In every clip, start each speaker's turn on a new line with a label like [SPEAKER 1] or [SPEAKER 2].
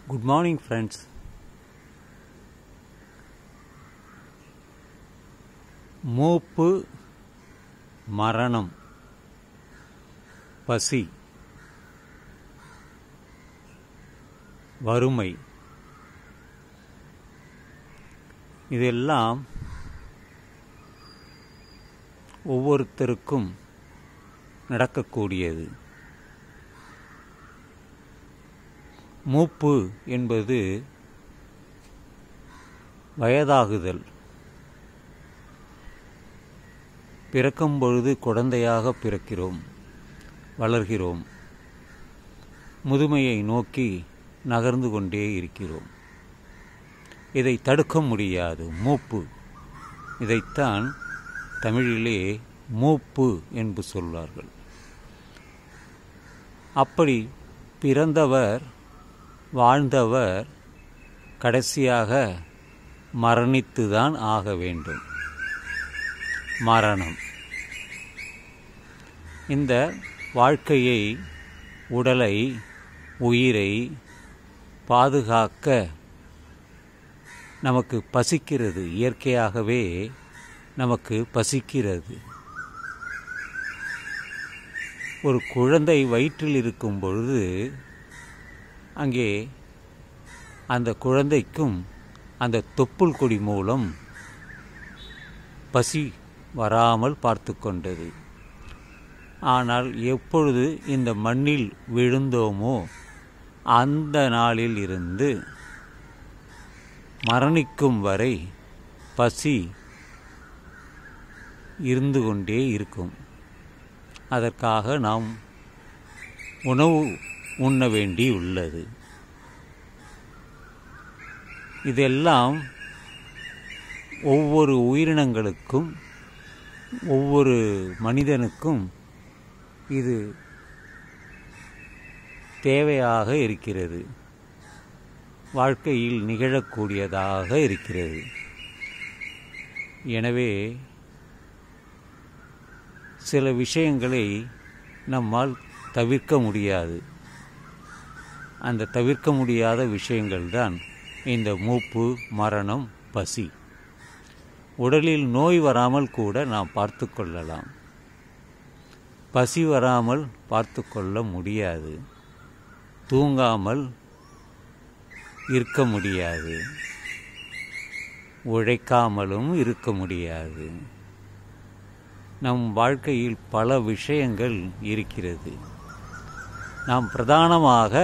[SPEAKER 1] Good morning, friends. மூப்பு, மரணம், பசி, வறுமை இதெல்லாம் ஒவ்வொருத்தருக்கும் நடக்கக்கூடியது. மூப்பு என்பது வயதாகுதல். பிறக்கும் பொழுது குழந்தையாக பிறக்கிறோம், வளர்கிறோம், முதுமையை நோக்கி நகர்ந்து கொண்டே இருக்கிறோம். இதை தடுக்க முடியாது. மூப்பு, இதைத்தான் தமிழிலே மூப்பு என்று சொல்வார்கள். அப்படி பிறந்தவர், வாழ்ந்தவர் கடைசியாக மரணித்துதான் ஆக வேண்டும். மரணம். இந்த வாழ்க்கையை, உடலை, உயிரை பாதுகாக்க நமக்கு பசிக்கிறது. இயற்கையாகவே நமக்கு பசிக்கிறது. ஒரு குழந்தை வயிற்றில் இருக்கும் பொழுது அங்கே அந்த குழந்தைக்கும் அந்த தொப்புள் கொடி மூலம் பசி வராமல் பார்த்து கொண்டது. ஆனால் எப்பொழுது இந்த மண்ணில் விழுந்தோமோ அந்த நாளில் இருந்து மரணிக்கும் வரை பசி இருந்து கொண்டே இருக்கும். அதற்காக நாம் உணவு உண்ண வேண்டி உள்ளது. இதெல்லாம் ஒவ்வொரு உயிரினங்களுக்கும், ஒவ்வொரு மனிதனுக்கும் இது தேவையாக இருக்கிறது. வாழ்க்கையில் நிகழக்கூடியதாக இருக்கிறது. எனவே சில விஷயங்களை நம்மால் தவிர்க்க முடியாது. அந்த தவிர்க்க முடியாத விஷயங்கள்தான் இந்த மூப்பு, மரணம், பசி. உடலில் நோய் வராமல் கூட நாம் பார்த்து கொள்ளலாம். பசி வராமல் பார்த்து கொள்ள முடியாது. தூங்காமல் இருக்க முடியாது. உழைக்காமலும் இருக்க முடியாது. நம் வாழ்க்கையில் பல விஷயங்கள் இருக்கிறது. நாம் பிரதானமாக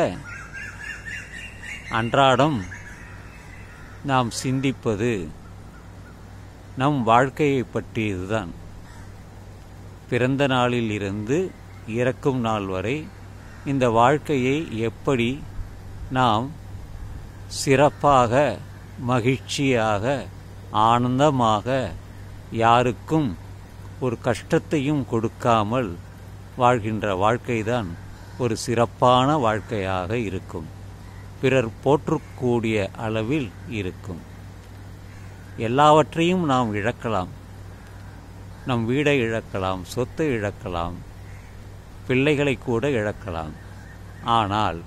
[SPEAKER 1] அன்றாடம் நாம் சிந்திப்பது நம் வாழ்க்கையை பற்றியதுதான். பிறந்த நாளில் இருந்து இறக்கும் நாள் வரை இந்த வாழ்க்கையை எப்படி நாம் சிறப்பாக, மகிழ்ச்சியாக, ஆனந்தமாக, யாருக்கும் ஒரு கஷ்டத்தையும் கொடுக்காமல் வாழ்கின்ற வாழ்க்கைதான் ஒரு சிறப்பான வாழ்க்கையாக இருக்கும். பிறர் போற்றக்கூடிய அளவில் இருக்கும். எல்லாவற்றையும் நாம் இழக்கலாம். நம் வீடை இழக்கலாம், சொத்தை இழக்கலாம், பிள்ளைகளை கூட இழக்கலாம். ஆனால்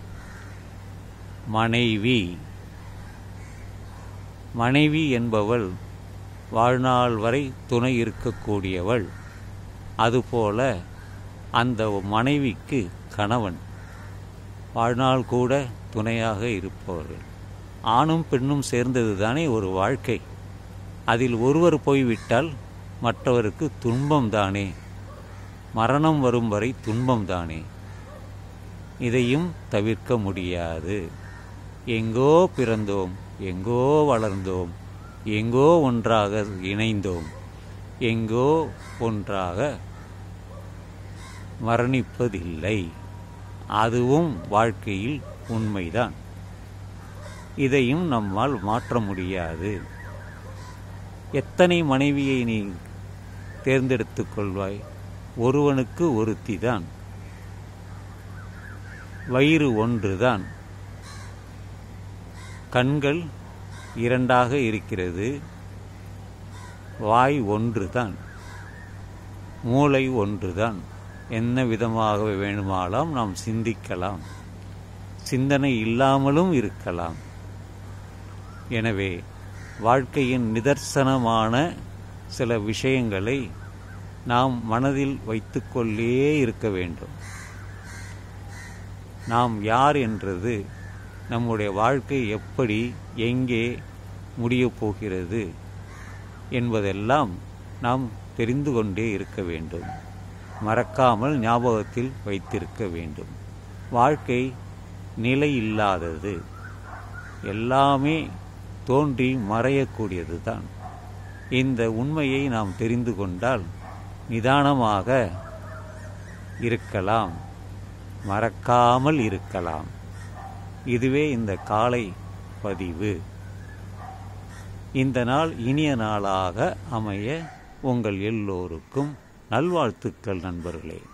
[SPEAKER 1] மனைவி என்பவள் வாழ்நாள் வரை துணை இருக்கக்கூடியவள். அதுபோல அந்த மனைவிக்கு கணவன் வாழ்நாள் கூட துணையாக இருப்பவர்கள். ஆணும் பெண்ணும் சேர்ந்தது தானே ஒரு வாழ்க்கை. அதில் ஒருவர் போய்விட்டால் மற்றவருக்கு துன்பம்தானே. மரணம் வரும் வரை துன்பம்தானே. இதையும் தவிர்க்க முடியாது. எங்கோ பிறந்தோம், எங்கோ வளர்ந்தோம், எங்கோ ஒன்றாக இணைந்தோம், எங்கோ ஒன்றாக மரணிப்பதில்லை. அதுவும் வாழ்க்கையில் உண்மைதான். இதையும் நம்மால் மாற்ற முடியாது. எத்தனை மனைவியை நீ தேர்ந்தெடுத்துக் கொள்வாய்? ஒருவனுக்கு ஒருத்தி தான். வயிறு ஒன்றுதான். கண்கள் இரண்டாக இருக்கிறது. வாய் ஒன்றுதான். மூளை ஒன்றுதான். என்ன விதமாக வேணுமானால் நாம் சிந்திக்கலாம். சிந்தனை இல்லாமலும் இருக்கலாம். எனவே வாழ்க்கையின் நிதர்சனமான சில விஷயங்களை நாம் மனதில் வைத்துக்கொள்ளே இருக்க வேண்டும். நாம் யார் என்றது, நம்முடைய வாழ்க்கை எப்படி எங்கே முடியப் போகிறது என்பதெல்லாம் நாம் தெரிந்து கொண்டே இருக்க வேண்டும். மறக்காமல் ஞாபகத்தில் வைத்திருக்க வேண்டும். வாழ்க்கை நிலையில்லாதது, எல்லாமே தோன்றி மறையக்கூடியது தான். இந்த உண்மையை நாம் தெரிந்து கொண்டால் நிதானமாக இருக்கலாம், மறக்காமல் இருக்கலாம். இதுவே இந்த காலை பதிவு. இந்த நாள் இனிய நாளாக அமைய உங்கள் எல்லோருக்கும் நல்வாழ்த்துக்கள் நண்பர்களே.